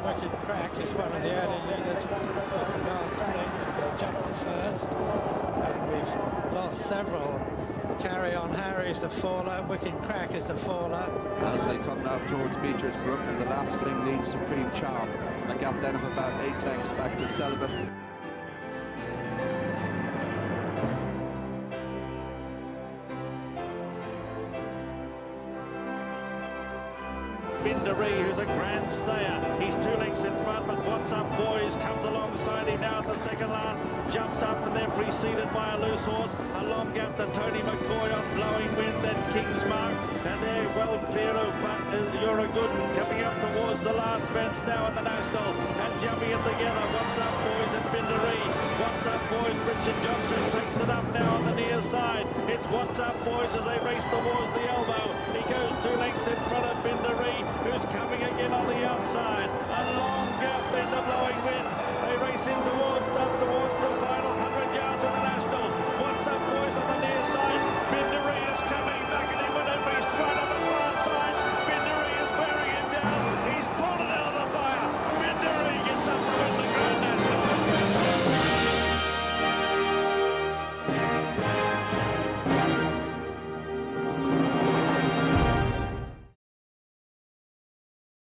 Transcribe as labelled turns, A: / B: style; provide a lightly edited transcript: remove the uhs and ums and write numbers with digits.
A: Wicked Crack is one of the early leaders off the last fling as they jump to first. And we've lost several. Carry On Harry's a faller, Wicked Crack is a faller.
B: As they come now towards Beecher's Brook, and the last fling leads Supreme Charm. A gap then of about 8 lengths back to Celibate.
C: Binderee, who's a grand stayer. He's 2 lengths in front, but What's Up Boys comes alongside him now at the second last. Jumps up and they're preceded by a loose horse. A long gap to Tony McCoy on Blowing Wind, then King's Mark. And they're well clear of You're a Good One coming up towards the last fence now at the National. And jumping it together, What's Up Boys and Binderee. What's Up Boys, Richard Johnson takes it up now on the near side. It's What's Up Boys as they race towards the elbow. He goes 2 lengths in front of Binderee, who's coming again on the outside. A long gap then to Blowing